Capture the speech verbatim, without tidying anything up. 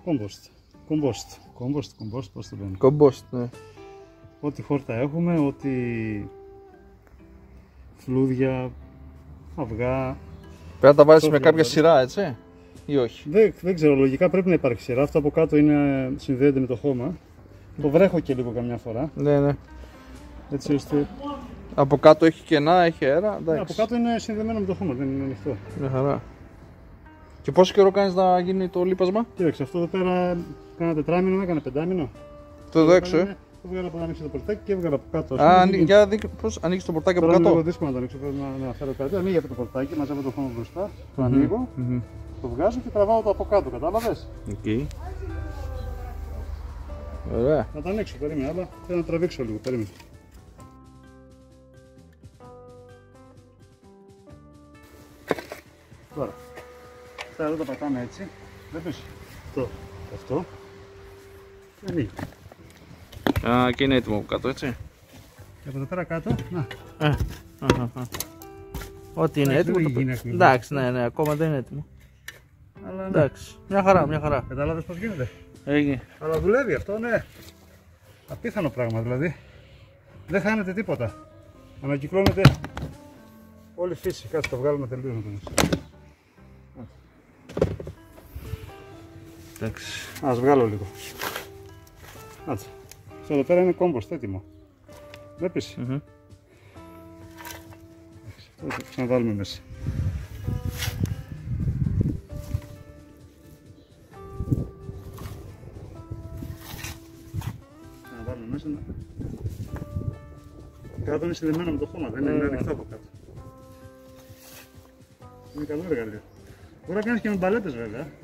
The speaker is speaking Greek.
Compost. Compost. Compost, compost, πώς το λένε. Compost, ναι. Ό,τι χόρτα έχουμε, ό,τι φλούδια, αυγά. Πρέπει να τα βάλεις με κάποια σειρά, έτσι, ή όχι? Δεν, δεν ξέρω, λογικά πρέπει να υπάρχει σειρά. Αυτό από κάτω είναι, συνδέεται με το χώμα. Το βρέχω και λίγο καμιά φορά. Ναι, ναι. Έτσι ώστε... Από κάτω έχει κενά, έχει αέρα. Ναι, από κάτω είναι συνδεμένο με το χώμα, δεν είναι ανοιχτό. Μια χαρά. Και πόσο καιρό κάνεις να γίνει το λίπασμα? Κοίταξε, αυτό εδώ πέρα κάνα τετράμινο, έκανε πεντάμινο. Το εδώ έξω, ε. Το βγάλα από να ανοίξει το πορτάκι και έβγαλα από κάτω. Α, ανοί... για δείξε πώς ανοίξεις το πορτάκι από κάτω. Είναι λίγο δύσκολο να το ανοίξω, πρέπει να, να φέρω κάτι. Ανοίγει αυτό το πορτάκι, μαζεύω το χώμα μπροστά, το mm -hmm. ανοίγω, mm -hmm. το βγάζω και τραβάω το από κάτω, κατάλαβες. Okay. Ωραία. Να το ανοίξω, περίμενε, αλλά θέλω να τραβήξω λίγο, περίμενε. Τώρα, αυτά εδώ τα πατάμε έτσι, βλέπεις, αυτό, αυτό, και ανοίγει. Α, και είναι έτοιμο από κάτω, έτσι. Και από εδώ πέρα κάτω, να. Ε, ό,τι είναι έτοιμο. Εντάξει, ναι, ναι, ακόμα δεν είναι έτοιμο. Αλλά εντάξει, μια χαρά, μια χαρά. Κατάλαβες πώς γίνεται. Έγινε. Αλλά δουλεύει αυτό, ναι. Απίθανο πράγμα δηλαδή. Δεν χάνεται τίποτα. Ανακυκλώνεται όλη η φύση. Κάτσε το βγάλουμε τελείως να το νιώσω. Εντάξει. Ας βγάλω λίγο. Κάτσε. Αυτό εδώ πέρα είναι κόμποστ έτοιμο. Βλέπεις. Mm -hmm. Αυτό το ξαναβάλουμε μέσα. Ξαναβάλουμε μέσα. Κάτω είναι συνδεμένο με το χώμα, δεν είναι ανοιχτό από κάτω. Είναι καλό εργαλείο. Μπορεί να κάνεις και με μπαλέτες βέβαια.